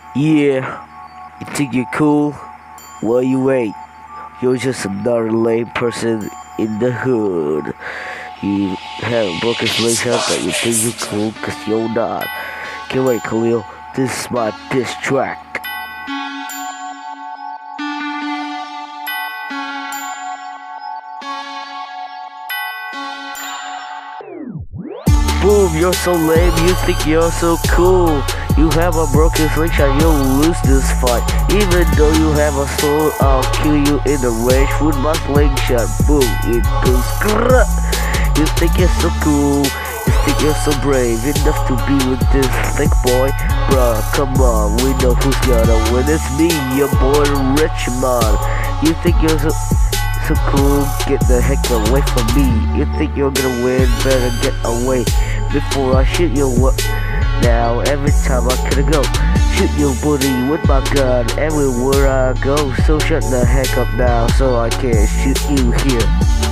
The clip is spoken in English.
Yeah, you think you're cool? Well, you ain't. You're just another lame person in the hood. You have a broken slingshot, but you think you're cool cause you're not. Can't wait, Khalil. This is my diss track. Boom, you're so lame, you think you're so cool. You have a broken slingshot, you'll lose this fight. Even though you have a soul, I'll kill you in the range with my slingshot. Boom, it goes grrrr. You think you're so cool, you think you're so brave enough to be with this thick boy? Bruh, come on, we know who's gonna win. It's me, your boy Richmond. You think you're so cool, get the heck away from me. You think you're gonna win, better get away before I shoot your now. Every time I could go, shoot your booty with my gun everywhere I go. So shut the heck up now, so I can shoot you here.